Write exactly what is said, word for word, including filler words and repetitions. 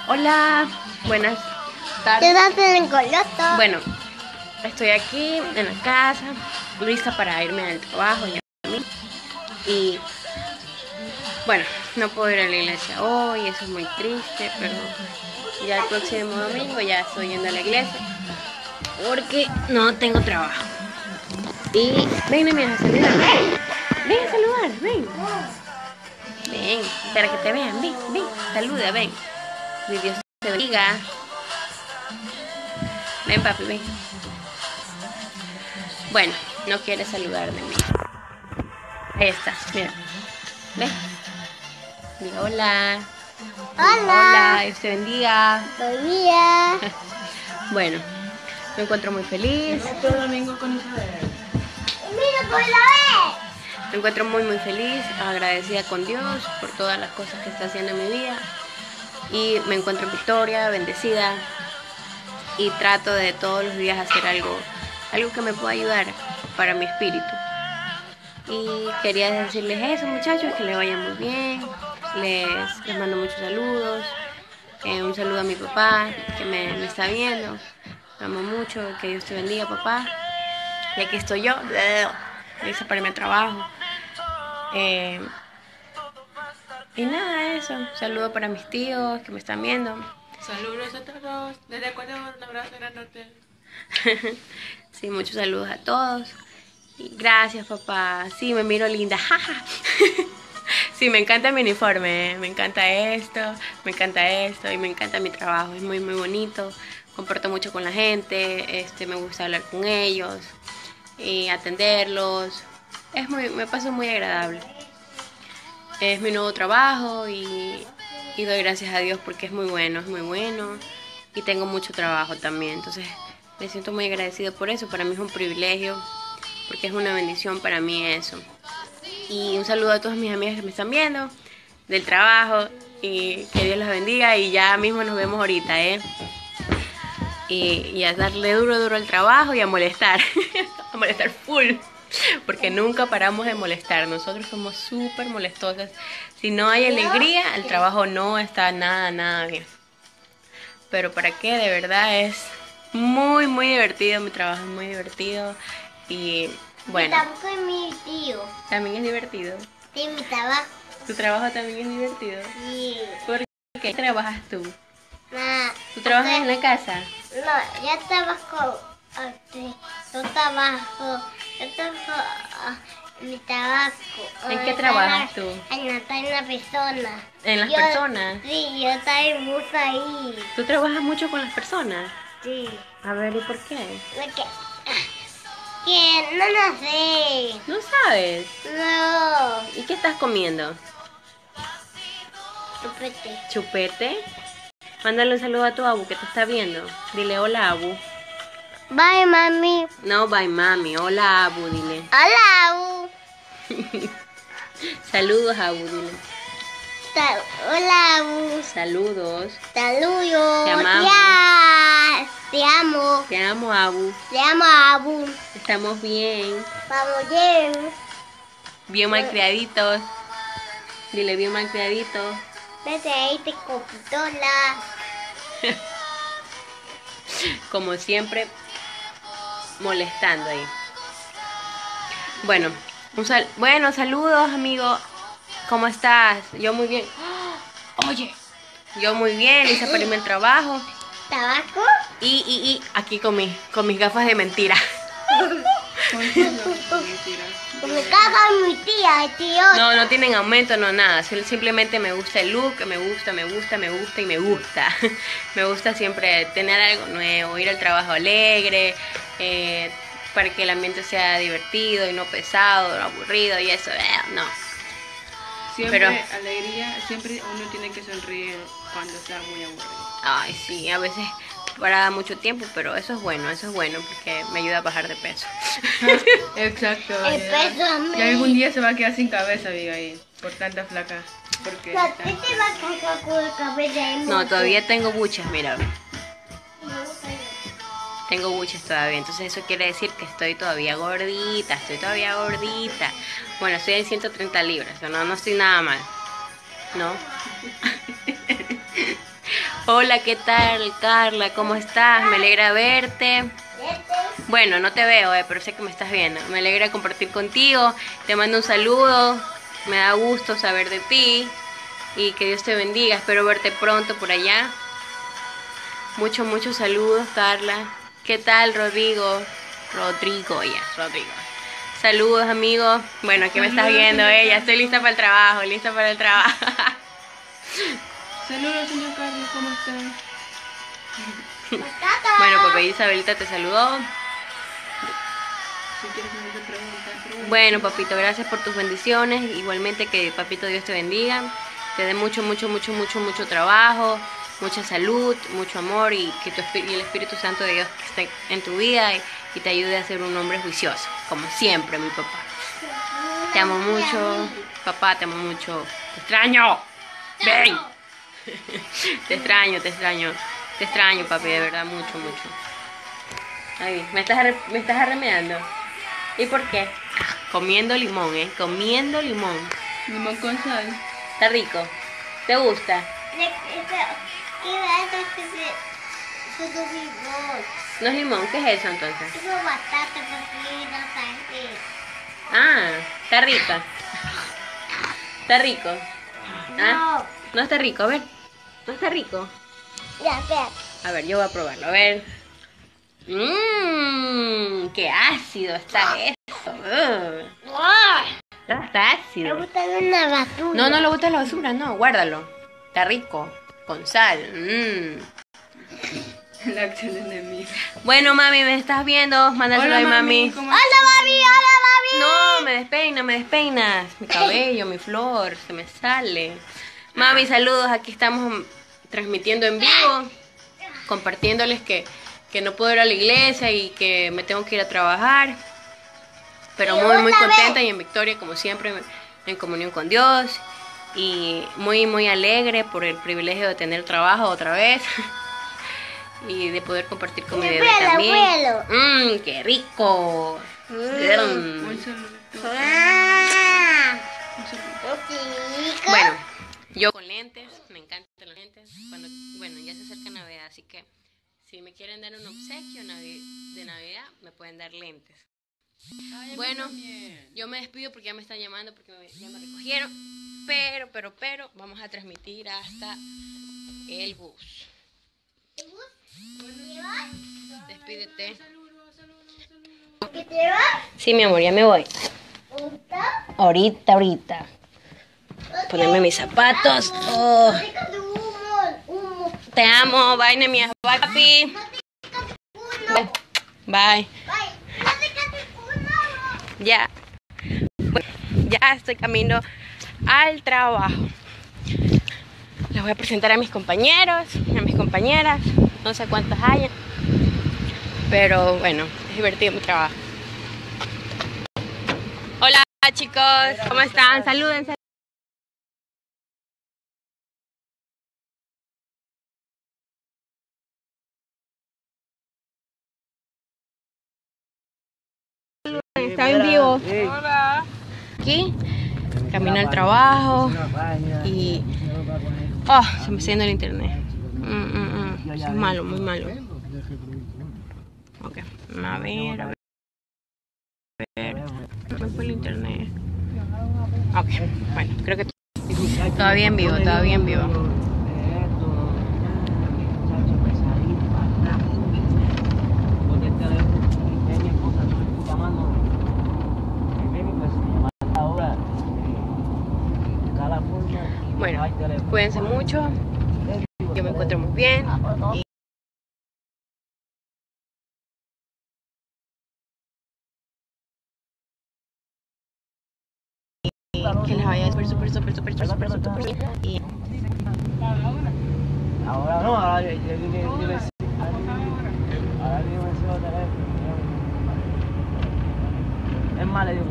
Hola, buenas tardes. Bueno, estoy aquí en la casa, lista para irme al trabajo y a mí. Y bueno, no puedo ir a la iglesia hoy, eso es muy triste, pero ya el próximo domingo ya estoy yendo a la iglesia porque no tengo trabajo. Y ven, ven a saludar, ven, ven a saludar, ven. Ven, para que te vean, ven, ven, saluda, ven. Mi Dios te bendiga. Ven, papi, ven. Bueno, no quiere saludarme. Ahí está, mira. Ven. Diga hola. Hola. Hola, Dios te bendiga. Buen día. Bueno, me encuentro muy feliz. Mira, pues la ve. Me encuentro muy muy feliz, agradecida con Dios por todas las cosas que está haciendo en mi vida. Y me encuentro en victoria, bendecida. Y trato de todos los días hacer algo, algo que me pueda ayudar para mi espíritu. Y quería decirles eso, muchachos, que les vaya muy bien. Les, les mando muchos saludos. Eh, un saludo a mi papá, que me, me está viendo. Lo amo mucho, que Dios te bendiga, papá. Y aquí estoy yo, lista para mi trabajo. Eh, y nada, eso. Un saludo para mis tíos que me están viendo. Saludos a todos, desde Ecuador, un abrazo grandote. Sí, muchos saludos a todos. Y gracias, papá. Sí, me miro linda. Sí, me encanta mi uniforme. Me encanta esto, me encanta esto y me encanta mi trabajo. Es muy, muy bonito. Comparto mucho con la gente. Este, me gusta hablar con ellos y atenderlos. Es muy, me paso muy agradable. Es mi nuevo trabajo y, y doy gracias a Dios porque es muy bueno, es muy bueno. Y tengo mucho trabajo también. Entonces me siento muy agradecido por eso. Para mí es un privilegio, porque es una bendición para mí eso. Y un saludo a todas mis amigas que me están viendo del trabajo. Y que Dios las bendiga. Y ya mismo nos vemos ahorita, ¿eh? Y, y a darle duro, duro al trabajo y a molestar. A molestar full. Porque nunca paramos de molestar. Nosotros somos súper molestosas. Si no hay alegría, el trabajo no está nada, nada bien. Pero ¿para qué? De verdad es muy, muy divertido. Mi trabajo es muy divertido. Y bueno, Tampoco es mi tío. también es divertido. Sí, mi trabajo. ¿Tu trabajo también es divertido? Sí. ¿Por qué trabajas tú? Nah, ¿Tú trabajas en la casa? No, yo trabajo. Aquí. Yo trabajo. Yo trabajo. ah, Mi trabajo. ¿En qué ah, trabajas en tú? la- En la, en la persona. ¿En las Yo- personas? Sí, yo también mucho ahí. ¿Tú trabajas mucho con las personas? Sí. A ver, ¿y por qué? Lo que. Que no lo sé. No sabes. No. ¿Y qué estás comiendo? Chupete. ¿Chupete? Mándale un saludo a tu abu que te está viendo. Dile hola, abu. Bye, mami. No, bye, mami. Hola, abu, dile. Hola, Abu. Saludos, abu, dile. Ta- Hola, Abu. Saludos. Saludos. Te amamos. Ya. Te amo. Te amo, abu. Te amo, Abu. Estamos bien. Vamos bien. Bien malcriaditos. Dile bien malcriaditos. Vete ahí, te computadora. Como siempre, molestando ahí. Bueno, un sal bueno, saludos, amigo. ¿Cómo estás? Yo muy bien. Oye, yo muy bien, lista para irme al trabajo. ¿Tabaco? Y, y, y aquí con, mi, con mis gafas de mentira. Con mi caja mi tía, tío. No, no tienen aumento, no nada. Sim- Simplemente me gusta el look, me gusta, me gusta, me gusta y me gusta. Me gusta siempre tener algo nuevo, ir al trabajo alegre, eh, para que el ambiente sea divertido y no pesado, no aburrido y eso. eh, no. Siempre Pero- alegría, siempre uno tiene que sonreír cuando está muy aburrido. Ay, sí, a veces para mucho tiempo, pero eso es bueno, eso es bueno porque me ayuda a bajar de peso. Exacto. El peso a mí. Y algún día se va a quedar sin cabeza, Abigail, por tanta flaca. Porque ¿A está- ti te va a cagar con el cabello de No, mozo? todavía tengo buchas, mira. No, Tengo buches todavía, entonces eso quiere decir que estoy todavía gordita, estoy todavía gordita. Bueno, estoy en ciento treinta libras, no, no estoy nada mal, ¿no? Hola, ¿qué tal, Carla? ¿Cómo estás? Me alegra verte. Bueno, no te veo, eh, pero sé que me estás viendo. Me alegra compartir contigo. Te mando un saludo. Me da gusto saber de ti. Y que Dios te bendiga. Espero verte pronto por allá. Muchos, muchos saludos, Carla. ¿Qué tal, Rodrigo? Rodrigo, ya, Rodrigo. Saludos, amigos. Bueno, aquí me estás viendo, eh. Ya estoy lista para el trabajo, lista para el trabajo. Saludos, señor Carlos, ¿cómo está? Bueno, papá Isabelita te saludó. Si quieres hacerte preguntas, preguntas. Bueno, papito, gracias por tus bendiciones. Igualmente que papito Dios te bendiga. Te dé mucho, mucho, mucho, mucho, mucho trabajo, mucha salud, mucho amor y que tu espí- y el Espíritu Santo de Dios esté en tu vida y, y te ayude a ser un hombre juicioso, como siempre, mi papá. Te amo mucho, papá, te amo mucho. Te extraño. Ven. Te extraño, te extraño. Te extraño, papi, de verdad, mucho, mucho. Ay, me estás, arre- me estás arremeando. ¿Y por qué? Ah, comiendo limón, ¿eh? Comiendo limón. Limón con sal. Está rico. ¿Te gusta? ¿No es limón? ¿Qué es eso entonces? Eso es bastante porque no sangre. Ah, está rica. ¿Está rico? ¿Ah? No. ¿No está rico? A ver. ¿No está rico? Ya, espera. A ver, yo voy a probarlo. A ver. Mmm, qué ácido está eso. Ugh. Está Me ácido. gusta una basura. No, no le gusta la basura, no, guárdalo. Está rico. Con sal. Mmm. La acción enemiga. Bueno, mami, ¿me estás viendo? Mándaselo a mi mami. ¿cómo ¡Hola, mami! ¡Hola, mami! No, me despeina, me despeinas. Mi cabello, mi flor, se me sale. Mami, saludos. Aquí estamos transmitiendo en vivo, compartiéndoles que, que no puedo ir a la iglesia y que me tengo que ir a trabajar. Pero muy, muy contenta y en victoria, como siempre, en comunión con Dios. Y muy, muy alegre por el privilegio de tener trabajo otra vez. Y de poder compartir con mi bebé Abuelo, también. abuelo. Mmm, qué rico. Mm. Un saludito. ¡Ah! Un saludito. Chico. Bueno, yo con lentes, me encantan los lentes. Cuando, bueno, ya se acerca Navidad, así que si me quieren dar un obsequio navi- de Navidad, me pueden dar lentes. Ay, a mí Bueno, también. yo me despido porque ya me están llamando, porque me- ya me recogieron. Pero, pero, pero, vamos a transmitir hasta el bus. Despídete. ¿Qué te vas? Sí, mi amor, ya me voy. ¿Gusta? Ahorita, ahorita. Ponerme mis zapatos. Oh, Déjate humo, humo. te amo, bye, mía. Bye, papi. Uno. Bye. Bye. Bye. No déjate uno. Ya. Bueno, ya estoy camino al trabajo. Les voy a presentar a mis compañeros, a mis compañeras. No sé cuántas hayan. Pero bueno, es divertido mi trabajo. Hola, chicos. ¿Cómo están? Salúdense. Está en vivo. Hola. Aquí, camino al trabajo y... Oh, se me está yendo el internet. Mm, mm, mm. Es malo, muy malo. Ok, a ver, a ver. A ver. Me fue el internet. Ok, bueno, creo que todavía en vivo, todavía en vivo. Bueno, cuídense mucho. Yo me encuentro muy bien. Y que les vaya súper, súper, súper, súper, súper, súper, súper bien. Y Ahora no, ahora yo, yo, yo, yo, yo, ahora yo me sigo teléfono. Es más, le digo.